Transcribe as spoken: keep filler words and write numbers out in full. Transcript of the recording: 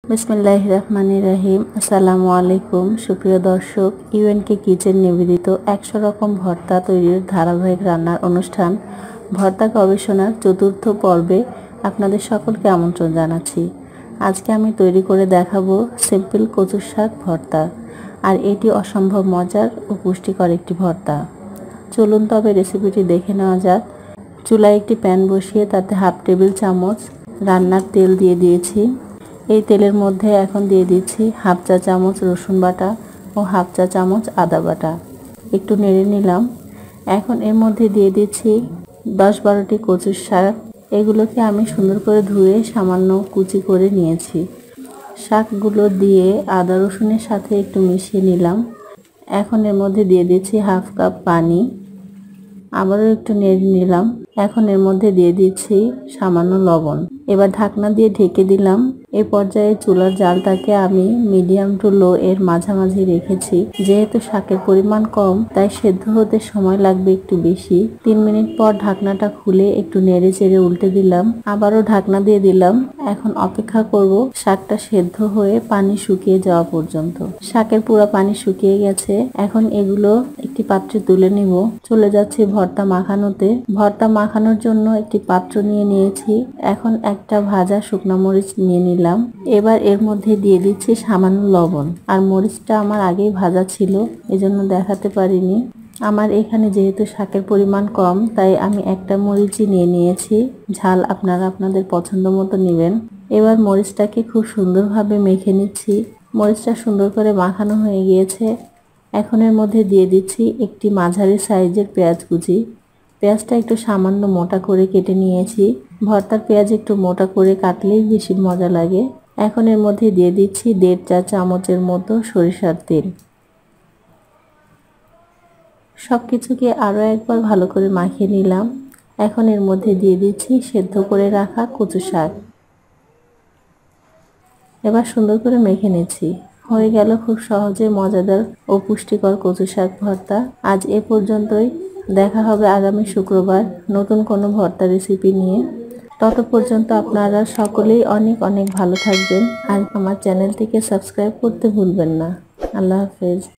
বিসমিল্লাহির রহমানির রহিম। আসসালামু আলাইকুম সুপ্রিয় দর্শক, ইউএনকে কিচেন নিবেদিত একশো রকম ভর্তা তৈরির ধারাবাহিক রান্নার অনুষ্ঠান ভর্তা গবেষণার চতুর্থ পর্বে আপনাদের সকলকে আমন্ত্রণ জানাচ্ছি। আজকে আমি তৈরি করে দেখাবো সিম্পল কচুর শাক ভর্তা, আর এটি অসম্ভব মজার ও পুষ্টিকর একটি ভর্তা। চলুন তবে রেসিপিটি দেখে নেওয়া যাক। চুলায় একটি প্যান বসিয়ে তাতে হাফ টেবিল চামচ রান্নার তেল দিয়ে দিয়েছি। এই তেলের মধ্যে এখন দিয়ে দিচ্ছি হাফ চা চামচ রসুন বাটা ও হাফ চা চামচ আদা বাটা। একটু নেড়ে নিলাম। এখন এর মধ্যে দিয়ে দিচ্ছি দশ বারোটি কচুর শাক। এগুলোকে আমি সুন্দর করে ধুয়ে সামান্য কুচি করে নিয়েছি। শাকগুলো দিয়ে আদা রসুনের সাথে একটু মিশিয়ে নিলাম। এখন এর মধ্যে দিয়ে দিচ্ছি হাফ কাপ পানি। আবারও একটু নেড়ে নিলাম। এখন এর মধ্যে দিয়ে দিচ্ছি সামান্য লবণ। এবার ঢাকনা দিয়ে ঢেকে দিলাম। এই পর্যায়ে চুলার জালটাকে আমি মিডিয়াম টু লো এর মাঝামাঝি রেখেছি। যেহেতু শাকের পরিমাণ কম, তাই সেদ্ধ হতে সময় লাগবে একটু বেশি। তিন মিনিট পর ঢাকনাটা খুলে একটু নেড়ে চেড়ে উল্টে দিলাম। আবারও ঢাকনা দিয়ে দিলাম। এখন অপেক্ষা করব শাকটা সেদ্ধ হয়ে পানি শুকিয়ে যাওয়া পর্যন্ত। শাকের পুরো পানি শুকিয়ে গেছে। এখন এগুলো একটি পাত্রে তুলে নিব। চলে যাচ্ছি ভর্তা মাখানোতে। ভর্তা মাখানোর জন্য একটি পাত্র নিয়ে নিয়েছি। এখন একটা ভাজা শুকনো মরিচ নিয়ে নিলাম। এবার এর মধ্যে দিয়ে দিচ্ছি সামান্য লবণ। আর মরিচটা আমার আগেই ভাজা ছিল, এজন্য দেখাতে পারিনি। আমার এখানে যেহেতু শাকের পরিমাণ কম, তাই আমি একটা মরিচই নিয়ে নিয়েছি। ঝাল আপনারা আপনাদের পছন্দ মতো নেবেন। এবার মরিচটাকে খুব সুন্দরভাবে মেখে নিচ্ছি। মরিচটা সুন্দর করে মাখানো হয়ে গিয়েছে। এখন এর মধ্যে দিয়ে দিচ্ছি একটি মাঝারি সাইজের পেঁয়াজ কুচি। পেঁয়াজটা একটু সামান্য মোটা করে কেটে নিয়েছি। ভর্তার পেঁয়াজ একটু মোটা করে কাটলেই বেশি মজা লাগে। এখন এর মধ্যে দিয়ে দিচ্ছি দেড় চা চামচের মতো সরিষার তেল। সবকিছুকে আরও একবার ভালো করে মাখিয়ে নিলাম। এখন এর মধ্যে দিয়ে দিচ্ছি সেদ্ধ করে রাখা কচু শাক। এবার সুন্দর করে মেখে নিচ্ছি। হয়ে গেল খুব সহজে মজাদার ও পুষ্টিকর কচু শাক ভর্তা। আজ এ পর্যন্তই। দেখা হবে আগামী শুক্রবার নতুন কোনো ভর্তা রেসিপি নিয়ে। তত পর্যন্ত আপনারা সকলেই অনেক অনেক ভালো থাকবেন। আর আমার চ্যানেলটিকে সাবস্ক্রাইব করতে ভুলবেন না। আল্লাহ হাফেজ।